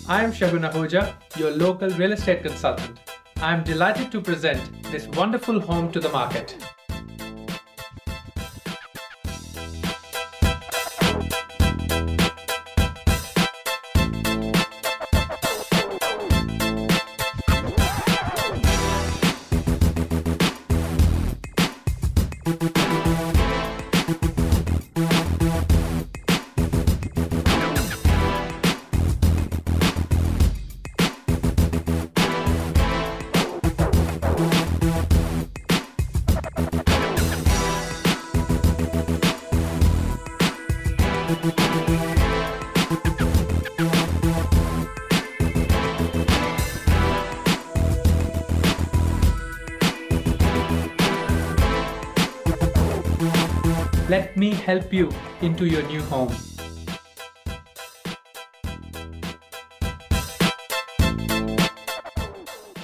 I am Shagun Ahuja, your local real estate consultant. I am delighted to present this wonderful home to the market. Let me help you into your new home.